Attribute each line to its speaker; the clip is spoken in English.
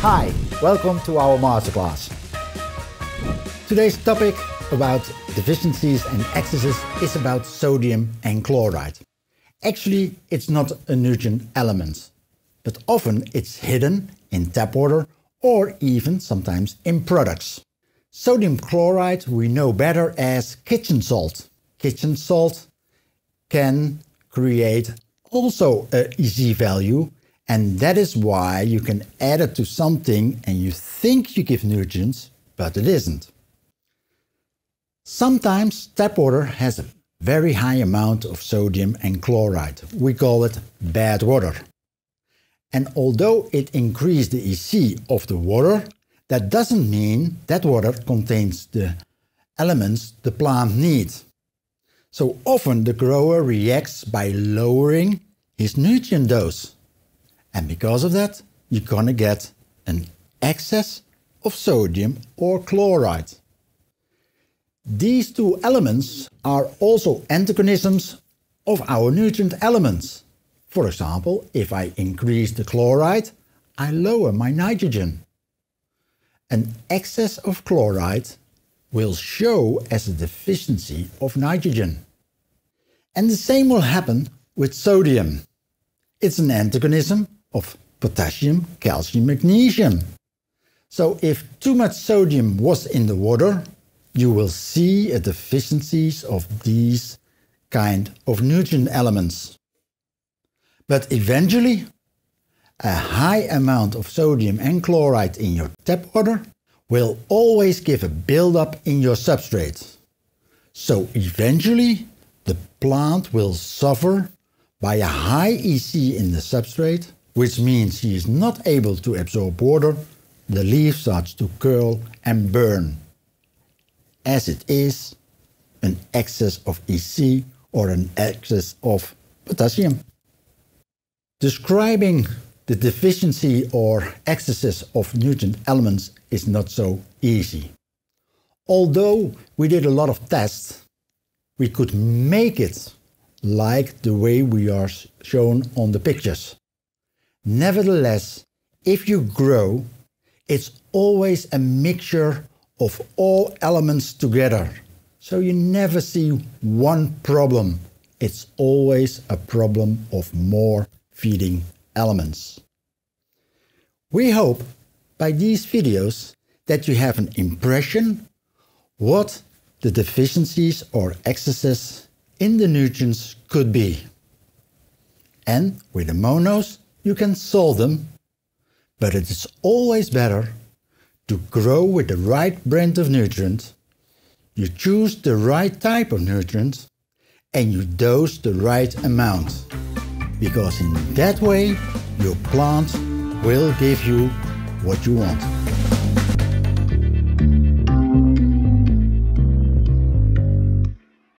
Speaker 1: Hi, welcome to our masterclass. Today's topic about deficiencies and excesses is about sodium and chloride. Actually, it's not a nutrient element, but often it's hidden in tap water or even sometimes in products. Sodium chloride we know better as kitchen salt. Kitchen salt can create also a EC value, and that is why you can add it to something and you think you give nutrients, but it isn't. Sometimes tap water has a very high amount of sodium and chloride. We call it bad water. And although it increases the EC of the water, that doesn't mean that water contains the elements the plant needs. So often the grower reacts by lowering his nutrient dose. And because of that, you're gonna get an excess of sodium or chloride. These two elements are also antagonisms of our nutrient elements. For example, if I increase the chloride, I lower my nitrogen. An excess of chloride will show as a deficiency of nitrogen. And the same will happen with sodium. It's an antagonism of potassium, calcium, magnesium. So if too much sodium was in the water, you will see a deficiencies of these kind of nutrient elements. But eventually, a high amount of sodium and chloride in your tap water will always give a buildup in your substrate. So eventually, the plant will suffer by a high EC in the substrate, which means he is not able to absorb water. The leaf starts to curl and burn, as it is an excess of EC or an excess of potassium. Describing the deficiency or excesses of nutrient elements is not so easy. Although we did a lot of tests, we could make it like the way we are shown on the pictures. Nevertheless, if you grow, it's always a mixture of all elements together. So you never see one problem. It's always a problem of more feeding elements. We hope by these videos that you have an impression what the deficiencies or excesses in the nutrients could be. And with the monos you can solve them, but it is always better to grow with the right brand of nutrient, you choose the right type of nutrient, and you dose the right amount. Because in that way, your plant will give you what you want.